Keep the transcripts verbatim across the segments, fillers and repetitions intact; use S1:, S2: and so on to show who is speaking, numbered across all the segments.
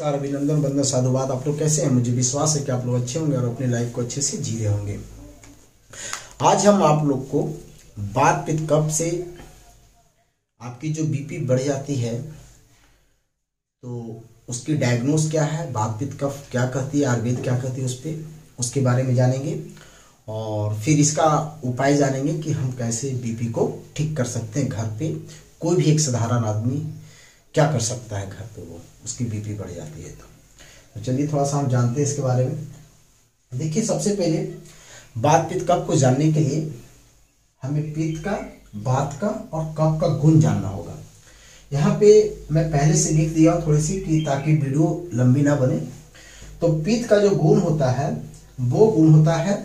S1: नमस्कार, अभिनंदन, वंदन, साधुवाद। आप लोग कैसे हैं? मुझे विश्वास है कि आप लोग अच्छे होंगे और अपनी लाइफ को अच्छे से जी रहे होंगे। आज हम आप लोग को वात पित्त कफ से आपकी जो बीपी बढ़ जाती है तो उसकी डायग्नोस क्या है, वात पित्त कफ क्या कहती है, आयुर्वेद क्या कहती है, उस पर उसके बारे में जानेंगे और फिर इसका उपाय जानेंगे कि हम कैसे बीपी को ठीक कर सकते हैं। घर पे कोई भी एक साधारण आदमी क्या कर सकता है घर पे, वो उसकी बीपी बढ़ जाती है तो, तो चलिए थोड़ा सा हम जानते हैं इसके बारे में। देखिए, सबसे पहले वात पित्त कफ को जानने के लिए हमें पित्त का, वात का और कफ का गुण जानना होगा। यहाँ पे मैं पहले से लिख दिया थोड़ी सी कि ताकि वीडियो लंबी ना बने। तो पित्त का जो गुण होता है वो गुण होता है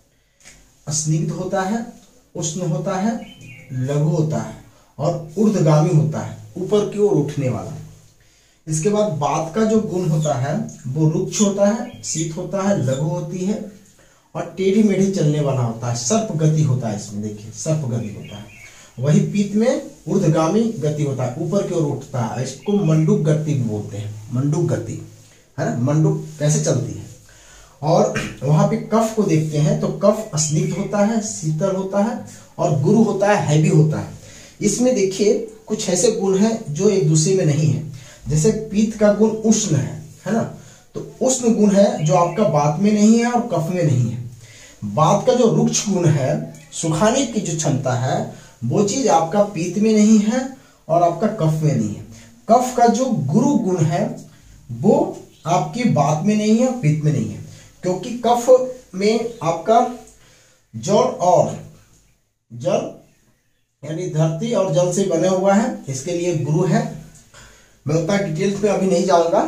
S1: स्निग्ध होता है, उष्ण होता है, लघु होता है और ऊर्ध्वगामी होता है, ऊपर की ओर उठने वाला। इसके बाद वात का जो गुण होता है वो रुक्ष होता है, शीत होता है, लघु होती है और टेढ़ी मेढ़ी चलने वाला होता है, सर्प गति होता है। इसमें देखिए सर्प गति होता है। वही पित्त में ऊर्ध्वगामी गति होता है, ऊपर की ओर उठता है। इसको मंडूक गति भी बोलते हैं, मंडूक गति है ना, मंडूक कैसे चलती है। और वहां पे कफ को देखते हैं तो कफ स्निग्ध होता है, शीतल होता है और गुरु होता है, हैवी होता है। इसमें देखिए कुछ ऐसे गुण हैं जो एक दूसरे में नहीं है। जैसे पित्त का गुण उष्ण है, है ना, तो उष्ण गुण है जो आपका वात में नहीं है और कफ में नहीं है। वात का जो रुक्ष गुण है, सुखाने की जो क्षमता है, वो चीज आपका पित्त में नहीं है और आपका कफ में नहीं है। कफ का जो गुरु गुण है वो आपकी वात में नहीं है और पित्त में नहीं है, क्योंकि कफ में आपका जल और जल यानी धरती और जल से बने हुआ है, इसके लिए गुरु है। मैं उतना डिटेल्स में अभी नहीं जाऊंगा।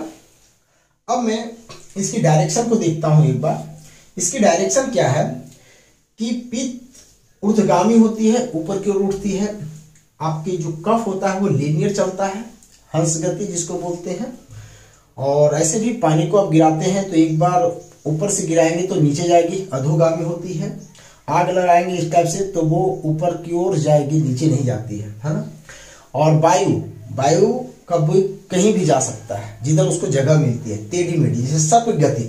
S1: अब मैं इसकी डायरेक्शन को देखता हूं एक बार। इसकी डायरेक्शन क्या है कि पित्त ऊर्ध्वगामी होती है, ऊपर की ओर उठती है। आपकी जो कफ होता है वो लीनियर चलता है, हंस गति जिसको बोलते हैं। और ऐसे भी पानी को आप गिराते हैं तो एक बार ऊपर से गिराएंगे तो नीचे जाएगी, अधोगामी होती है। आग लगाएंगे इस टाइप से तो वो ऊपर की ओर जाएगी, नीचे नहीं जाती है, है ना। और वायु वायु कब कहीं भी जा सकता है जिधर उसको जगह मिलती है, टेढ़ी मेढ़ी, जैसे सर्प गति।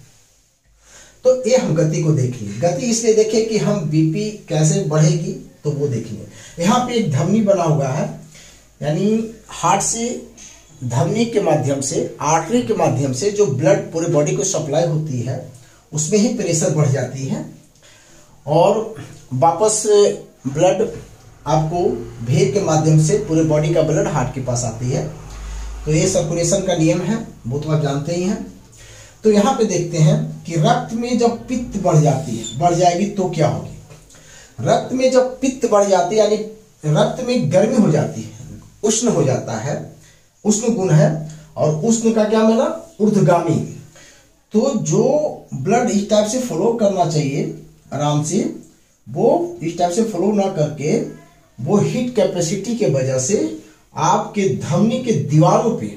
S1: तो ये हम गति को देख लिए। गति इसलिए देखे कि हम बीपी कैसे बढ़ेगी तो वो देख लिए। यहाँ पे एक धमनी बना हुआ है, यानी हार्ट से धमनी के माध्यम से, आर्टरी के माध्यम से जो ब्लड पूरे बॉडी को सप्लाई होती है उसमें ही प्रेशर बढ़ जाती है और वापस ब्लड आपको भेद के माध्यम से पूरे बॉडी का ब्लड हार्ट के पास आती है। तो ये सर्कुलेशन का नियम है, वो तो आप जानते ही हैं। तो यहाँ पे देखते हैं कि रक्त में जब पित्त बढ़ जाती है, बढ़ जाएगी तो क्या होगी। रक्त में जब पित्त बढ़ जाती है यानी रक्त में गर्मी हो जाती है, उष्ण हो जाता है, उष्ण गुण है। और उष्ण का क्या माना, ऊर्ध्वगामी। तो जो ब्लड इस टाइप से फ्लो करना चाहिए आराम से, वो इस टाइप से फ्लो ना करके वो हीट कैपेसिटी के वजह से आपके धमनी के दीवारों पे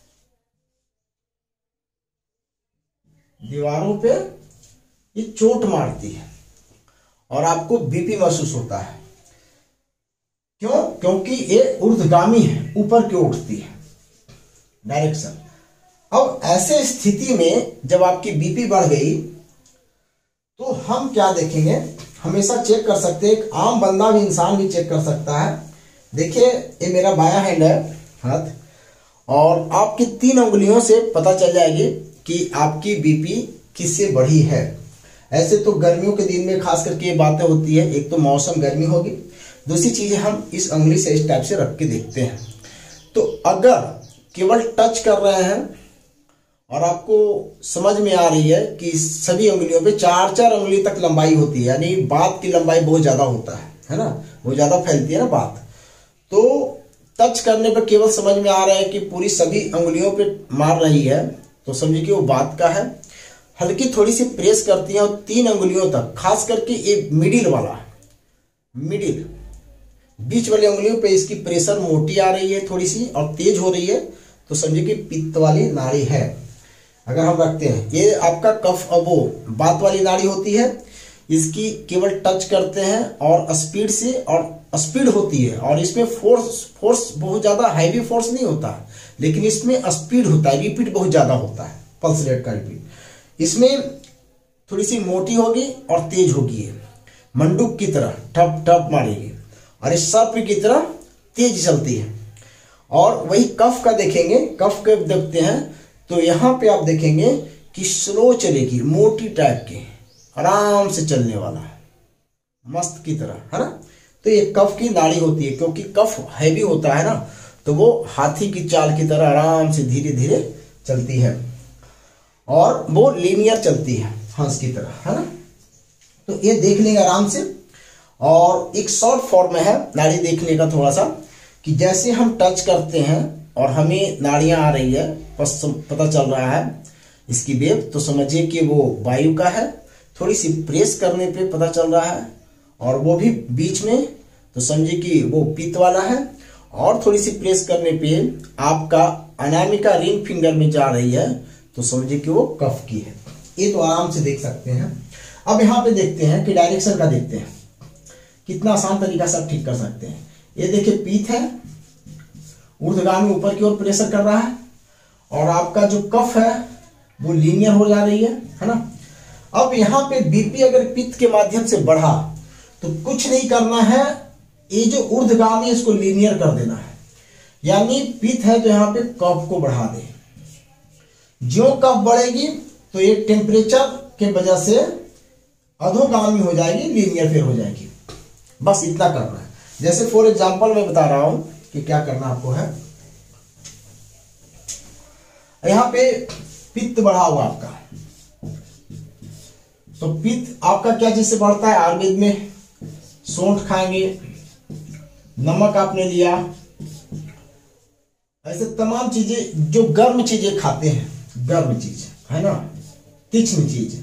S1: दीवारों पे ये चोट मारती है और आपको बीपी महसूस होता है। क्यों? क्योंकि ये ऊर्ध्वगामी है, ऊपर की ओर उठती है डायरेक्शन। अब ऐसे स्थिति में जब आपकी बीपी बढ़ गई तो हम क्या देखेंगे, हमेशा चेक कर सकते हैं, एक आम बंदा भी, इंसान भी चेक कर सकता है। देखिए ये मेरा बायां हैंड है, हाथ, और आपकी तीन उंगलियों से पता चल जाएगी कि आपकी बीपी किससे बढ़ी है। ऐसे तो गर्मियों के दिन में खास करके ये बातें होती है, एक तो मौसम गर्मी होगी, दूसरी चीज हम इस उंगली से इस टाइप से रख के देखते हैं। तो अगर केवल टच कर रहे हैं और आपको समझ में आ रही है कि सभी उंगलियों पे चार चार उंगली तक लंबाई होती है, यानी बात की लंबाई बहुत ज्यादा होता है, है ना, बहुत ज्यादा फैलती है ना बात, तो टच करने पर केवल समझ में आ रहा है कि पूरी सभी उंगलियों पे मार रही है तो समझिए कि वो बात का है। हल्की थोड़ी सी प्रेस करती है और तीन उंगलियों तक, खास करके ये मिडिल वाला, मिडिल बीच वाली उंगलियों पे इसकी प्रेशर मोटी आ रही है थोड़ी सी और तेज हो रही है तो समझिए कि पित्त वाली नाड़ी है। अगर हम रखते हैं, ये आपका कफ, वो बात वाली नाड़ी होती है, इसकी केवल टच करते हैं और स्पीड से, और स्पीड होती है और इसमें फोर्स फोर्स बहुत ज्यादा हैवी फोर्स नहीं होता, लेकिन इसमें स्पीड होता है, रिपीट बहुत ज्यादा होता है, पल्स रेट का रिपीट। इसमें थोड़ी सी मोटी होगी और तेज होगी, मंडूक की तरह ठप ठप मारेगी, और इस सर्प की तरह तेज चलती है। और वही कफ का देखेंगे, कफ के देखते हैं तो यहाँ पे आप देखेंगे कि स्लो चलेगी, मोटी टाइप की, आराम से चलने वाला, मस्त की तरह, है ना। तो ये कफ की नाड़ी होती है, क्योंकि कफ हैवी होता है ना, तो वो हाथी की चाल की तरह आराम से धीरे धीरे चलती है, और वो लीनियर चलती है हंस की तरह, है ना। तो ये देख लेंगे आराम से। और एक शॉर्ट फॉर्म में है नाड़ी देखने का थोड़ा सा, कि जैसे हम टच करते हैं और हमें नाड़ियां आ रही है, पता चल रहा है इसकी वेव, तो समझिए कि वो वायु का है। थोड़ी सी प्रेस करने पे पता चल रहा है, और वो भी बीच में, तो समझिए कि वो पित्त वाला है। और थोड़ी सी प्रेस करने पे आपका अनामिका रिंग फिंगर में जा रही है, तो समझिए कि वो कफ की है। ये तो आराम से देख सकते हैं। अब यहाँ पे देखते हैं कि डायरेक्शन का देखते हैं, कितना आसान तरीका से आप ठीक कर सकते हैं। ये देखिए पीठ है, ऊर्ध्वगामी ऊपर की ओर प्रेशर कर रहा है, और आपका जो कफ है वो लीनियर हो जा रही है, है ना। अब यहाँ पे बीपी अगर पित्त के माध्यम से बढ़ा तो कुछ नहीं करना है, ये जो ऊर्ध्वगामी है इसको लीनियर कर देना है। यानी पित्त है तो यहाँ पे कफ को बढ़ा दे, जो कफ बढ़ेगी तो ये टेम्परेचर के वजह से अधोगामी हो जाएगी, लीनियर फिर हो जाएगी। बस इतना करना है। जैसे फॉर एग्जांपल मैं बता रहा हूं कि क्या करना आपको है। यहां पे पित्त बढ़ा हुआ आपका, तो पित्त आपका क्या चीज से बढ़ता है, आयुर्वेद में सौंठ खाएंगे, नमक आपने लिया, ऐसे तमाम चीजें जो गर्म चीजें खाते हैं, गर्म चीज है ना, तीक्ष्ण चीज,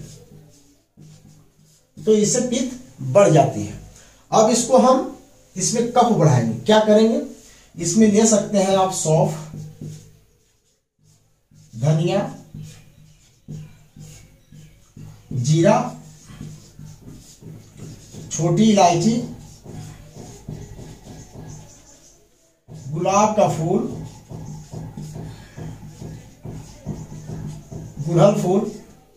S1: तो इससे पित्त बढ़ जाती है। अब इसको हम इसमें कफ बढ़ाएंगे, क्या करेंगे, इसमें ले सकते हैं आप सौंफ, धनिया, जीरा, छोटी इलायची, गुलाब का फूल, गुड़हल फूल,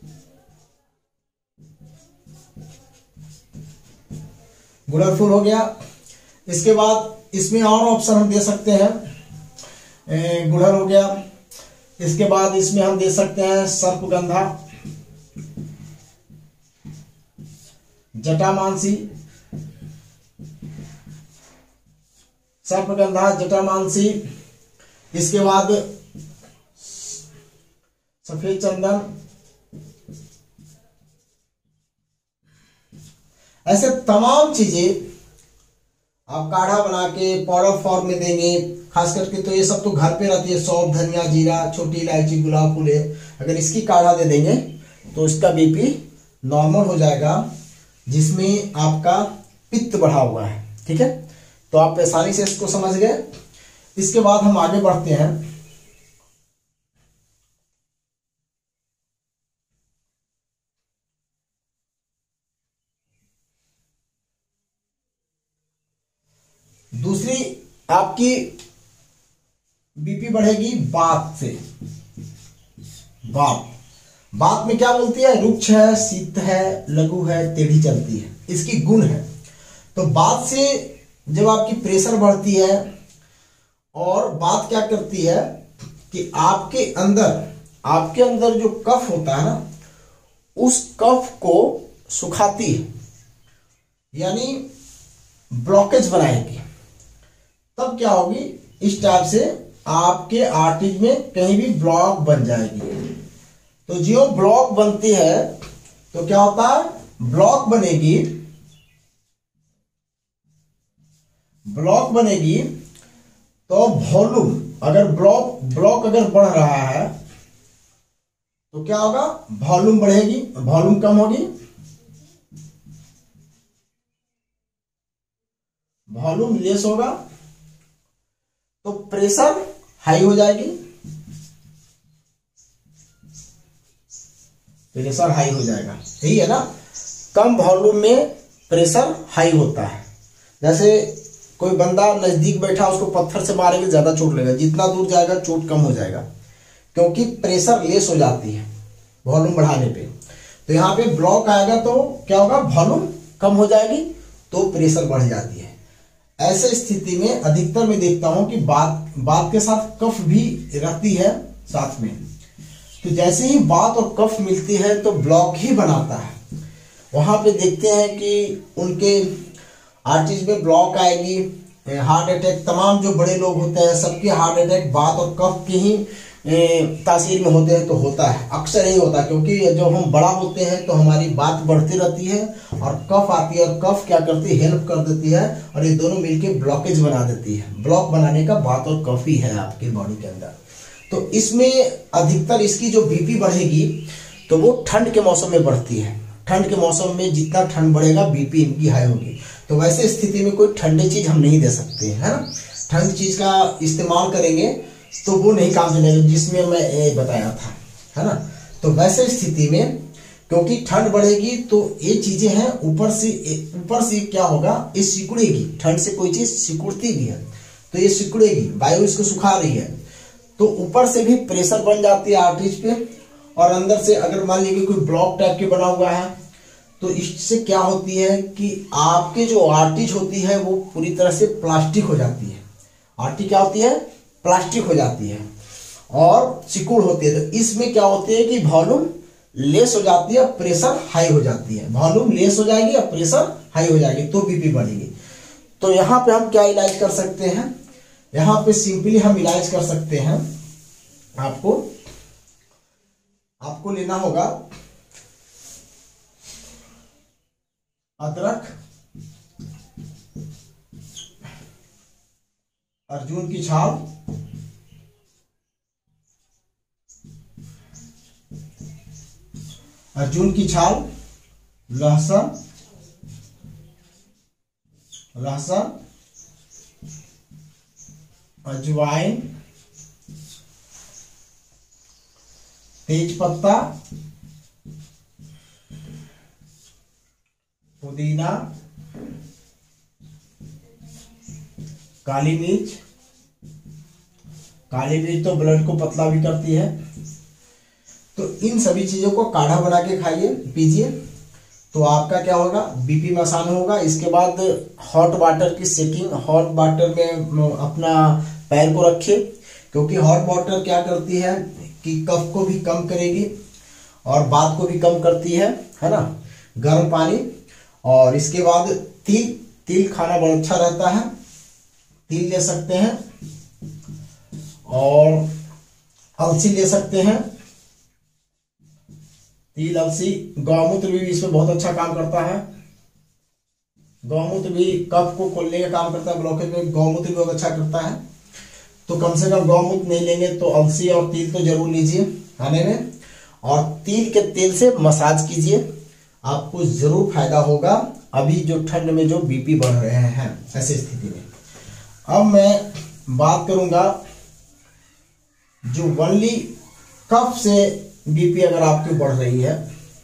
S1: गुड़हल फूल हो गया। इसके बाद इसमें और ऑप्शन हम दे सकते हैं, गुड़हल हो गया। इसके बाद इसमें हम दे सकते हैं सर्पगंधा, जटामांसी, सर्पगंधा, जटामांसी। इसके बाद सफेद चंदन, ऐसे तमाम चीजें आप काढ़ा बना के पाउडर फॉर्म में देंगे। खास करके तो ये सब तो घर पे रहती है, सौंफ, धनिया, जीरा, छोटी इलायची, गुलाब फूल है। अगर इसकी काढ़ा दे देंगे तो इसका बीपी नॉर्मल हो जाएगा, जिसमें आपका पित्त बढ़ा हुआ है। ठीक है, तो आप आसानी से इसको समझ गए। इसके बाद हम आगे बढ़ते हैं। दूसरी आपकी बीपी बढ़ेगी बात से। बात बात में क्या बोलती है, रुक्ष है, शीत है, लघु है, टेढ़ी चलती है, इसकी गुण है। तो बात से जब आपकी प्रेशर बढ़ती है, और बात क्या करती है कि आपके अंदर आपके अंदर जो कफ होता है ना, उस कफ को सुखाती है, यानी ब्लॉकेज बनाएगी। तब क्या होगी, इस टाइप से आपके आर्टरीज में कहीं भी ब्लॉक बन जाएगी। तो जो ब्लॉक बनती है तो क्या होता है, ब्लॉक बनेगी, ब्लॉक बनेगी तो वॉल्यूम, अगर ब्लॉक ब्लॉक अगर बढ़ रहा है तो क्या होगा, वॉल्यूम बढ़ेगी, वॉल्यूम कम होगी, वॉल्यूम लेस होगा, तो प्रेशर हाई हो जाएगी, प्रेशर हाई हो जाएगा। यही है ना, कम वॉल्यूम में प्रेशर हाई होता है। जैसे कोई बंदा नजदीक बैठा उसको पत्थर से मारेंगे ज्यादा चोट लगेगा, जितना दूर जाएगा चोट कम हो जाएगा, क्योंकि प्रेशर लेस हो जाती है वॉल्यूम बढ़ाने पे। तो यहाँ पे ब्लॉक आएगा तो क्या होगा, वॉल्यूम कम हो जाएगी तो प्रेशर बढ़ जाती है। ऐसे स्थिति में अधिकतर मैं देखता हूं कि बात बात के साथ कफ भी रहती है साथ में। तो जैसे ही बात और कफ मिलती है तो ब्लॉक ही बनाता है। वहां पे देखते हैं कि उनके आर्टिस्ट में ब्लॉक आएगी, हार्ट अटैक, तमाम जो बड़े लोग होते हैं सबके हार्ट अटैक बात और कफ के ही तासीर में होते हैं। तो होता है, अक्सर यही होता है, क्योंकि जब हम बड़ा होते हैं तो हमारी बात बढ़ती रहती है और कफ आती है, और कफ क्या करती है, हेल्प कर देती है, और ये दोनों मिलके ब्लॉकेज बना देती है। ब्लॉक बनाने का बात और कफ ही है आपके बॉडी के अंदर। तो इसमें अधिकतर इसकी जो बीपी बढ़ेगी तो वो ठंड के मौसम में बढ़ती है। ठंड के मौसम में जितना ठंड बढ़ेगा बीपी इनकी हाई होगी। तो वैसे स्थिति में कोई ठंडी चीज हम नहीं दे सकते, है ना। ठंड चीज का इस्तेमाल करेंगे तो वो नहीं काम चलेगा, जिसमें मैं ये बताया था, है ना। तो वैसे स्थिति में क्योंकि ठंड बढ़ेगी तो ये चीजें हैं ऊपर से ऊपर से क्या होगा, ये सिकुड़ेगी। ठंड से कोई चीज सिकुड़ती भी है तो ये सिकुड़ेगी, वायु इसको सुखा रही है, तो ऊपर से भी प्रेशर बन जाती है आर्टरीज पे। और अंदर से अगर मान लीजिए कोई ब्लॉक टाइप के बना हुआ है तो इससे क्या होती है कि आपके जो आर्टरीज होती है वो पूरी तरह से प्लास्टिक हो जाती है। आर्टरी क्या होती है, प्लास्टिक हो जाती है और सिकुड़ होती है। तो इसमें क्या होती है कि वॉल्यूम लेस हो जाती है, प्रेशर हाई हो जाती है। वॉल्यूम लेस हो जाएगी और प्रेशर हाई हो जाएगी तो बीपी बढ़ेगी। तो यहाँ पे हम क्या इलाज कर सकते हैं, यहाँ पे सिंपली हम इलाज कर सकते हैं। आपको आपको लेना होगा अदरक, अर्जुन की छाल, अर्जुन की छाल, लहसुन लहसुन अजवाइन, तेज पत्ता, पुदीना, काली मिर्च। काली मिर्च तो ब्लड को पतला भी करती है। तो इन सभी चीजों को काढ़ा बना के खाइए, पीजिए, तो आपका क्या होगा, बीपी में आसान होगा। इसके बाद हॉट वाटर की सेकिंग, हॉट वाटर में अपना पैर को रखिए, क्योंकि हॉट वाटर क्या करती है कि कफ को भी कम करेगी और बात को भी कम करती है, है ना। गर्म पानी, और इसके बाद तिल, तिल खाना बहुत अच्छा रहता है, तिल ले सकते हैं, और अलसी ले सकते हैं। तिल, अलसी, गौमूत्र भी इसमें बहुत अच्छा काम करता है। गौमूत्र भी कफ को खोलने का काम करता है, ब्लॉकेज में गौमूत्र भी बहुत अच्छा करता है। तो कम से कम गौमूत्र नहीं लेंगे तो अलसी और तिल तो जरूर लीजिए खाने में, और तिल के तेल से मसाज कीजिए, आपको जरूर फायदा होगा। अभी जो ठंड में जो बीपी बढ़ रहे हैं ऐसी स्थिति में। अब मैं बात करूंगा जो वनली कफ से बीपी अगर आपकी बढ़ रही है,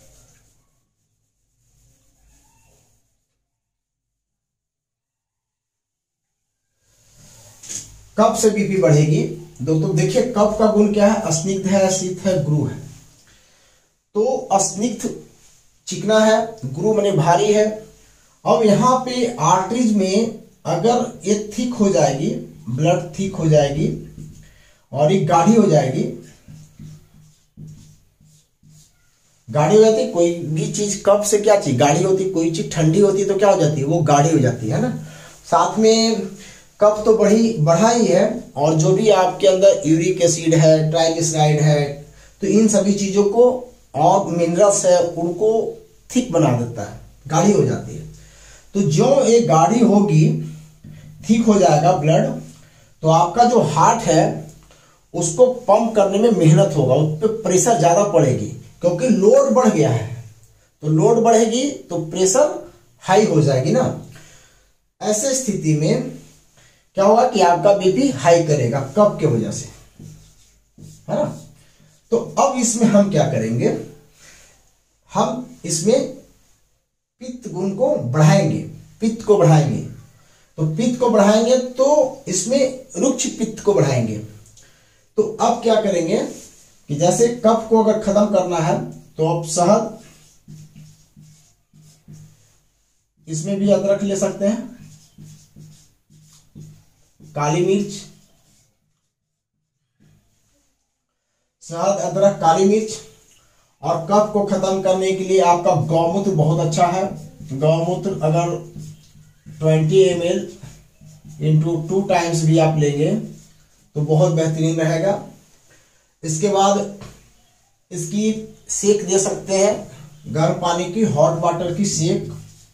S1: कफ से बीपी बढ़ेगी। दोस्तों देखिए कफ का गुण क्या है, स्निग्ध है, शीत है, गुरु है। तो स्निग्ध चिकना है, गुरु माने भारी है। अब यहाँ पे आर्टरीज में अगर ये थिक हो जाएगी, ब्लड थिक हो जाएगी और ये गाढ़ी हो जाएगी, गाढ़ी हो जाती है। कोई भी चीज कफ से क्या चीज गाढ़ी होती है, कोई चीज ठंडी होती है तो क्या हो जाती है, वो गाढ़ी हो जाती है ना। साथ में कफ तो बढ़ी बढ़ा ही है, और जो भी आपके अंदर यूरिक एसिड है, ट्राइग्लिसराइड है, तो इन सभी चीजों को और मिनरल्स है उनको थिक बना देता है, गाढ़ी हो जाती है। तो जो ये गाढ़ी होगी, थिक हो जाएगा ब्लड, तो आपका जो हार्ट है उसको पंप करने में मेहनत होगा, उस पर प्रेशर ज्यादा पड़ेगी, क्योंकि लोड बढ़ गया है। तो लोड बढ़ेगी तो प्रेशर हाई हो जाएगी ना। ऐसे स्थिति में क्या होगा कि आपका बीपी हाई करेगा कफ के वजह से, है ना। तो अब इसमें हम क्या करेंगे, हम इसमें पित्त गुण को बढ़ाएंगे, पित्त को बढ़ाएंगे। तो पित्त को बढ़ाएंगे तो इसमें रुक्ष पित्त को बढ़ाएंगे। तो अब क्या करेंगे कि जैसे कफ को अगर खत्म करना है तो आप शहद, इसमें भी अदरक ले सकते हैं, काली मिर्च, शहद, अदरक, काली मिर्च। और कफ को खत्म करने के लिए आपका गौमूत्र बहुत अच्छा है। गौमूत्र अगर बीस M L into two times भी आप लेंगे तो बहुत बेहतरीन रहेगा। इसके बाद इसकी सेक दे सकते हैं, गर्म पानी की, हॉट वाटर की सेक।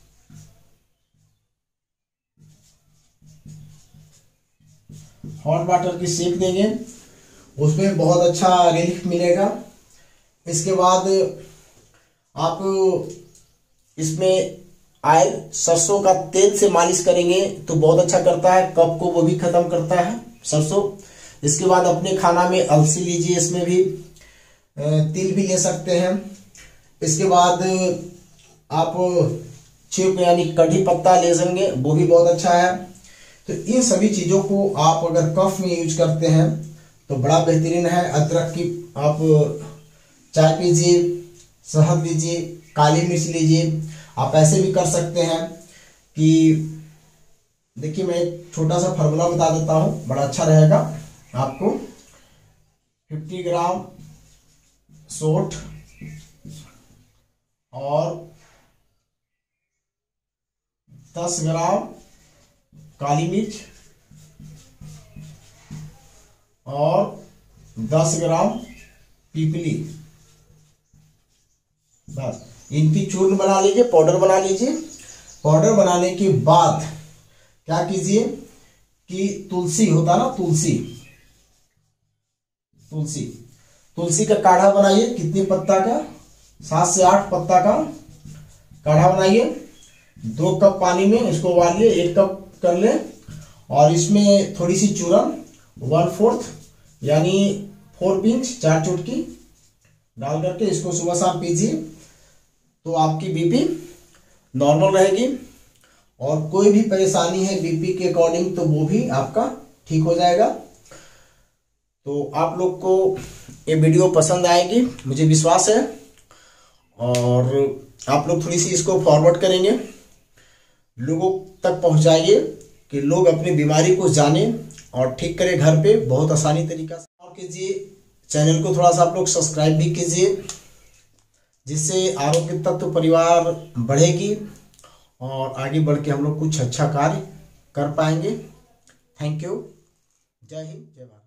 S1: हॉट वाटर की सेक देंगे, उसमें बहुत अच्छा रिलीफ मिलेगा। इसके बाद आप इसमें ऑयल, सरसों का तेल से मालिश करेंगे तो बहुत अच्छा करता है, कफ को वो भी खत्म करता है सरसों। इसके बाद अपने खाना में अलसी लीजिए, इसमें भी तिल भी ले सकते हैं। इसके बाद आप चिप यानी कढ़ी पत्ता ले सकेंगे, वो भी बहुत अच्छा है। तो इन सभी चीजों को आप अगर कफ में यूज करते हैं तो बड़ा बेहतरीन है। अदरक की आप चाय पीजिए, शहद लीजिए, काली मिर्च लीजिए। आप ऐसे भी कर सकते हैं कि देखिए मैं एक छोटा सा फार्मूला बता देता हूं, बड़ा अच्छा रहेगा आपको। पचास ग्राम सोंठ और दस ग्राम काली मिर्च और दस ग्राम पीपली, बस इनकी चूर्ण बना लीजिए, पाउडर बना लीजिए। पाउडर बनाने के बाद क्या कीजिए कि तुलसी होता ना, तुलसी तुलसी तुलसी का काढ़ा बनाइए। कितने पत्ता का? सात से आठ पत्ता का काढ़ा बनाइए। दो कप पानी में इसको उबालिए, एक कप कर ले, और इसमें थोड़ी सी चूरन, वन फोर्थ यानी फोर पिंच, चार चुटकी डाल करके इसको सुबह शाम पीजिए तो आपकी बीपी नॉर्मल रहेगी। और कोई भी परेशानी है बीपी के अकॉर्डिंग तो वो भी आपका ठीक हो जाएगा। तो आप लोग को ये वीडियो पसंद आएगी मुझे विश्वास है, और आप लोग थोड़ी सी इसको फॉरवर्ड करेंगे, लोगों तक पहुंचाइए कि लोग अपनी बीमारी को जाने और ठीक करें घर पे बहुत आसानी तरीका से। और कीजिए, चैनल को थोड़ा सा आप लोग सब्सक्राइब भी कीजिए, जिससे आरोग्य तत्व परिवार बढ़ेगी और आगे बढ़ के हम लोग कुछ अच्छा कार्य कर पाएंगे। Thank you. जय हिंद, जय भारत।